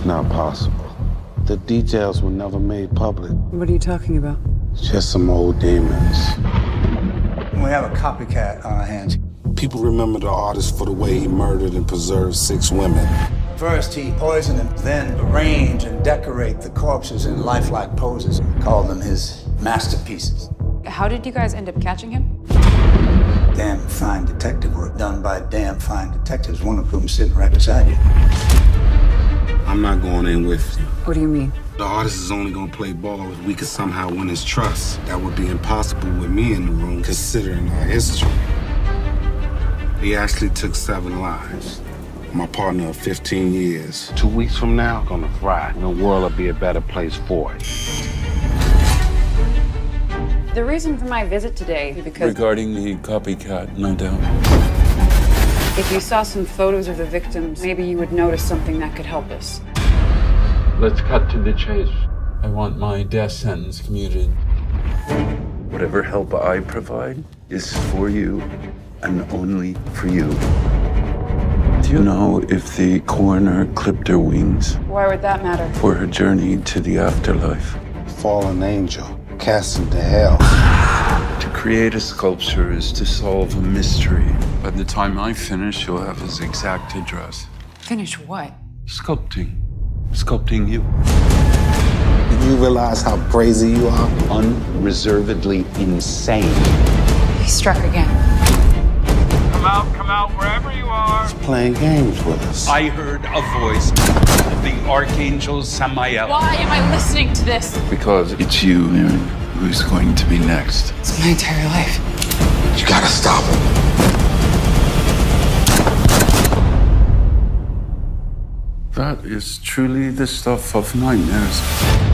not possible. The details were never made public. What are you talking about? Just some old demons. We have a copycat on our hands. People remember the artist for the way he murdered and preserved 6 women. First, he poisoned them, then arrange and decorate the corpses in lifelike poses. Called them his masterpieces. How did you guys end up catching him? Damn fine detective work done by damn fine detectives, one of whom is sitting right beside you. I'm not going in with you. What do you mean? The artist is only gonna play ball if we could somehow win his trust. That would be impossible with me in the room, considering our history. He actually took 7 lives. My partner of 15 years. 2 weeks from now, gonna fry. The world will be a better place for it. The reason for my visit today is because Regarding the copycat, no doubt. if you saw some photos of the victims, maybe you would notice something that could help us. Let's cut to the chase. I want my death sentence commuted. Whatever help I provide is for you and only for you. Do you know if the coroner clipped her wings Why would that matter? for her journey to the afterlife? Fallen angel, cast into hell. To create a sculpture is to solve a mystery. By the time I finish, you'll have his exact address. Finish what? Sculpting. Sculpting you. Do you realize how crazy you are? Unreservedly insane. He struck again. Come out, wherever you are. He's playing games with us. I heard a voice, the Archangel Samael. Why am I listening to this? Because it's you, Aaron, who's going to be next. It's my entire life. You gotta stop him. That is truly the stuff of nightmares.